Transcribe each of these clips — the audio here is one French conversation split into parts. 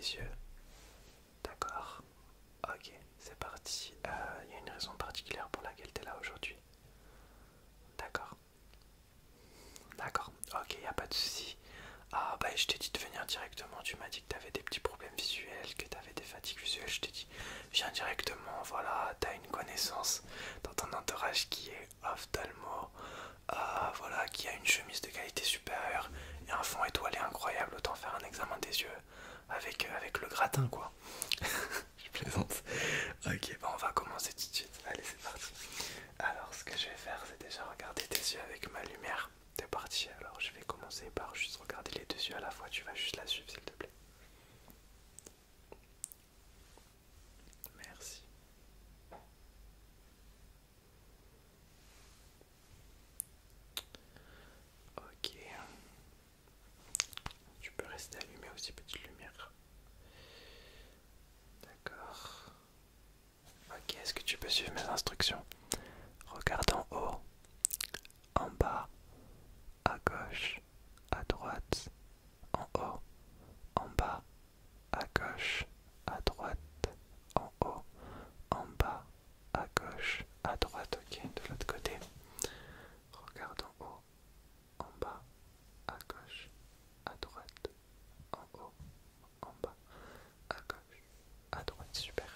les yeux. D'accord. Ok, c'est parti. Il y a une raison particulière pour laquelle tu es là aujourd'hui. D'accord. D'accord. Ok, y a pas de souci. Ah bah je t'ai dit de venir directement. Tu m'as dit que tu avais des petits problèmes visuels, que tu avais des fatigues visuelles. Je t'ai dit, viens directement. Voilà, tu as une connaissance dans ton entourage qui est ophtalmo. Voilà, qui a une chemise de qualité supérieure et un fond étoilé incroyable. Autant faire un examen des yeux avec le gratin quoi. Je plaisante. Ok, bon on va commencer tout de suite. Allez c'est parti. Alors ce que je vais faire c'est déjà regarder tes yeux avec ma lumière. T'es parti, alors je vais commencer par juste regarder les deux yeux à la fois. Tu vas juste la suivre s'il te plaît. Merci. Ok. Tu peux rester allumé aussi, petite lumière. D'accord. Ok, est-ce que tu peux suivre mes instructions? Regarde en haut, en bas, à gauche, à droite, en haut, en bas, à gauche, à droite, en haut, en bas, à gauche, à droite. Ok, de l'autre côté. Regarde en haut, en bas, à gauche, à droite, en haut, en bas, à gauche, à droite. Super.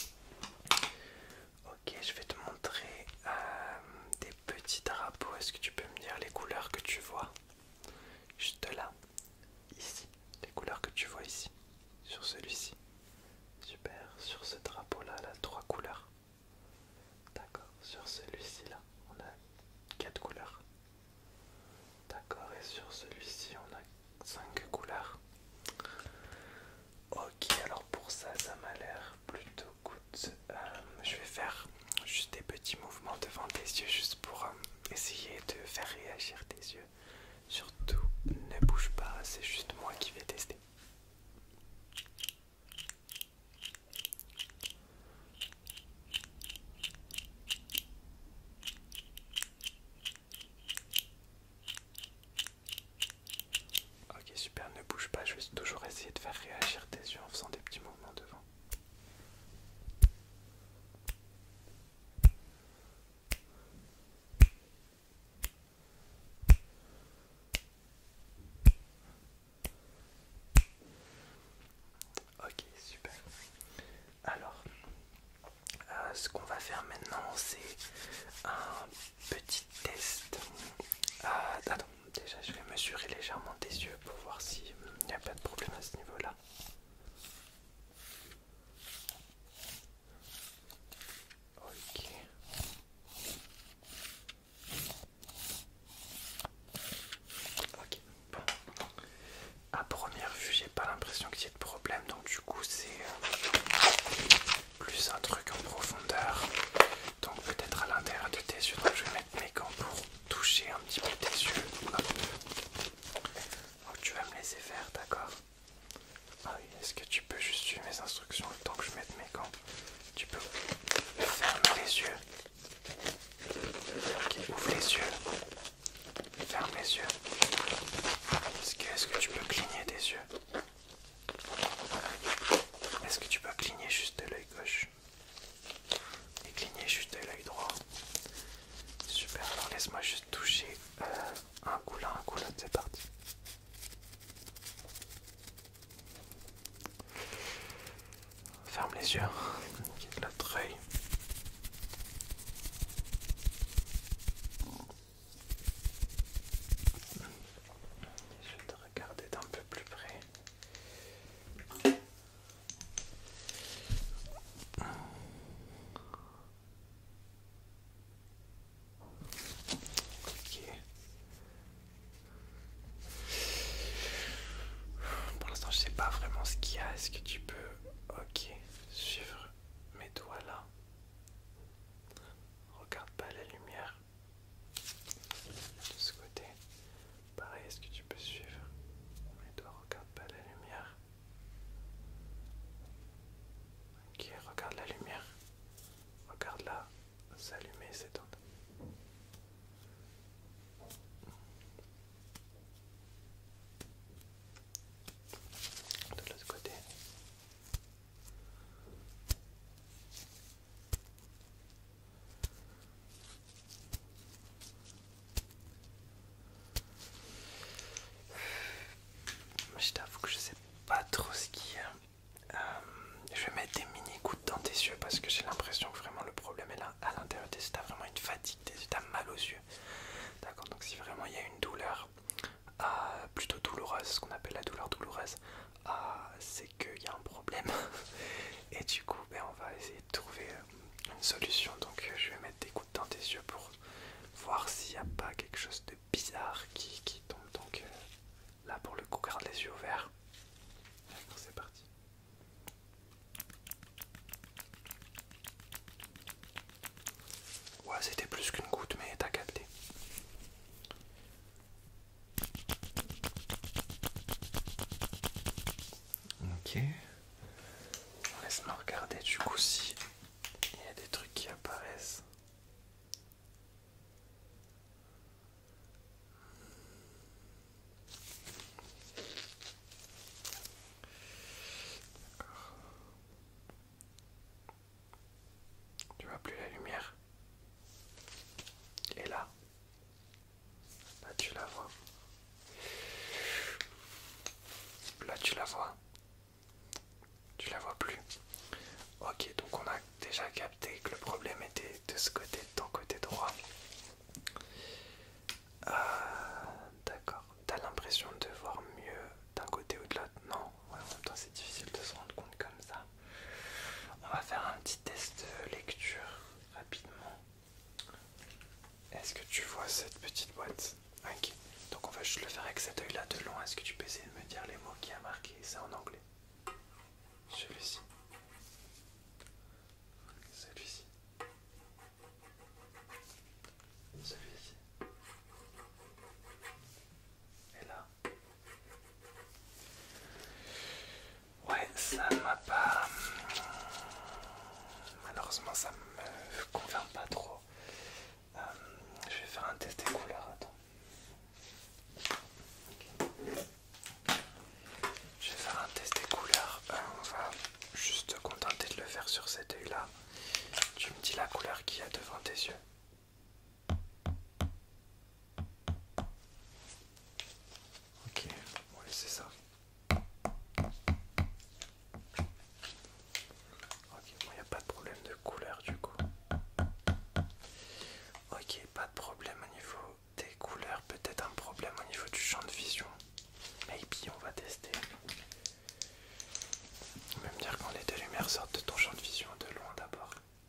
Ok, je vais te montrer des petits drapeaux. Est-ce que tu peux me dire les couleurs que tu vois? Juste là, ici. Les couleurs que tu vois ici. Sur celui-ci. Super. Sur ce drapeau-là, là, 3 couleurs. D'accord. Sur celui-ci, là, on a 4 couleurs. D'accord. Et sur celui-ci, on a 5 couleurs. Ok, alors pour ça, ça m'a l'air plutôt good. Je vais faire juste des petits mouvements devant tes yeux, juste pour essayer de faire réagir tes yeux. Surtout, ne bouge pas, c'est juste moi qui vais tester. Ok, super, ne bouge pas, je vais toujours essayer de faire réagir tes yeux en faisant des petits mouvements devant. Ok, super. Alors, ce qu'on va faire maintenant, c'est un petit test. Attends, déjà, je vais mesurer légèrement tes yeux pour voir s'il n'y a pas de problème à ce niveau-là. Ok. Ok, bon. À première vue, j'ai pas l'impression qu'il y ait de problème, donc du coup, c'est plus un truc en profondeur. Donc peut-être à l'intérieur de tes yeux. Donc je vais mettre mes gants pour toucher un petit peu tes yeux. Hop. Donc tu vas me laisser faire, d'accord? Ah oui, est-ce que tu peux juste suivre mes instructions le temps que je mette mes gants? Tu peux fermer les yeux. Ok, ouvre les yeux. Ferme les yeux. Est-ce que tu peux cligner des yeux? Est-ce que tu peux cligner juste de l'œil gauche? Et cligner juste de l'œil droit? Super, alors laisse-moi juste toucher un coup là, un coup là, c'est parti. Ferme les yeux, quitte l'autre œil. Je vais te regarder d'un peu plus près. Ok. Pour l'instant, je sais pas vraiment ce qu'il y a. Est-ce que tu peux, ok, suivre mes doigts là? Regarde pas la lumière. De ce côté. Pareil, est-ce que tu peux suivre mes doigts? Regarde pas la lumière. Ok, regarde la lumière. Regarde là, s'allumer, s'éteindre. De l'autre côté. Ok. Laisse-moi regarder du coup si il y a des trucs qui apparaissent. Tu vois plus la lumière. Et là tu la vois. Là tu la vois. Tu la vois plus. Ok, donc on a déjà capté que le problème était de ce côté, de ton côté droit. D'accord. T'as l'impression de voir mieux d'un côté ou de l'autre? Non, ouais, en même temps c'est difficile de se rendre compte comme ça. On va faire un petit test de lecture rapidement. Est-ce que tu vois cette petite boîte? Ok. Donc on va juste le faire avec cet œil là de loin. Est-ce que tu peux essayer de me dire les mots qu'il y a marqués? C'est en anglais. Celui-ci. Celui-ci. Celui-ci. Et là. Ouais, ça m'a pas... Malheureusement, ça me convainc pas trop. Je vais faire un test des couleurs. Attends. Okay. Je vais faire un test des couleurs. On va juste te contenter de le faire sur cet œil là. Tu me dis la couleur qu'il y a devant tes yeux. Ok, ouais, c'est ça. Ok, bon, il n'y a pas de problème de couleur du coup. Ok, pas de problème au niveau des couleurs, peut-être un problème au niveau du champ de vision. Maybe on va tester. On va me dire quand les deux lumières sortent de ton champ de vision de loin d'abord.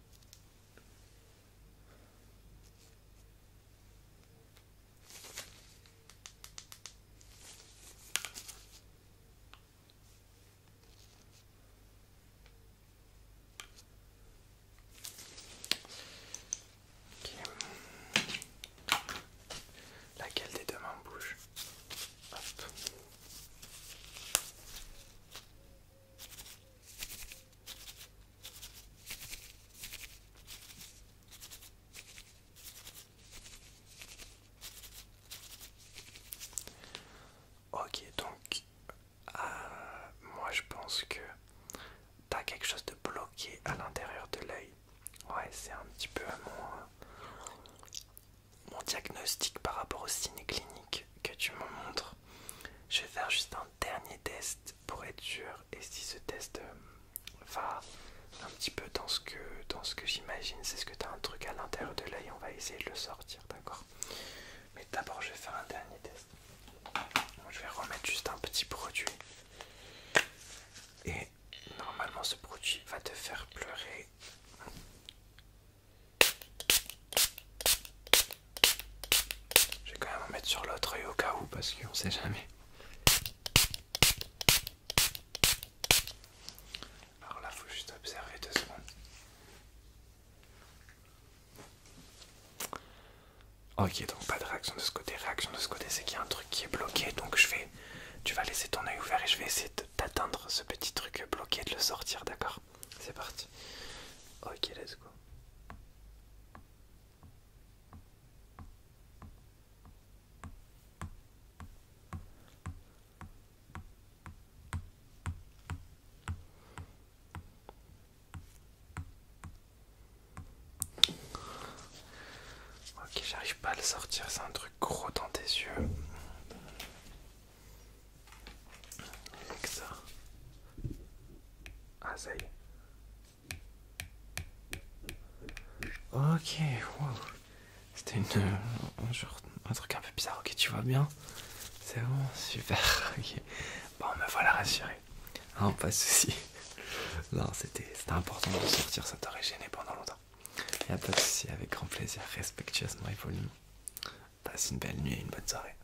Ok. Laquelle des deux mains bouge? Hop. Ok, donc moi je pense que t'as quelque chose de bloqué à l'intérieur de l'œil. Ouais, c'est un petit peu mon diagnostic par rapport au ciné clinique que tu me montres. Je vais faire juste un dernier test pour être sûr, et si ce test va un petit peu dans ce que j'imagine, c'est ce que tu as un truc à l'intérieur de l'œil, on va essayer de le sortir, d'accord? Mais d'abord je vais faire un dernier test. Je vais remettre juste un petit produit et normalement ce produit va te faire pleurer. Je vais quand même en mettre sur l'autre œil au cas où, parce qu'on sait jamais. Alors là, faut juste observer 2 secondes. Ok, donc pas de réaction de ce côté. Réaction de ce côté, c'est qu'il y a un truc qui est bloqué. Donc tu vas laisser ton œil ouvert et je vais essayer d'atteindre ce petit truc bloqué et de le sortir, d'accord? C'est parti. Ok, let's go. Ok, j'arrive pas à le sortir, c'est un truc gros dans tes yeux. Avec ça. Ah, ça y est. Ok, wow. C'était un truc un peu bizarre. Ok, tu vois bien? C'est bon, super. Ok. Bon, me voilà rassuré. Non, pas de soucis. Non, c'était important de sortir, ça t'aurait gêné pendant longtemps. Y'a pas de soucis, avec grand plaisir, respectueusement et poliment. Passe une belle nuit et une bonne soirée.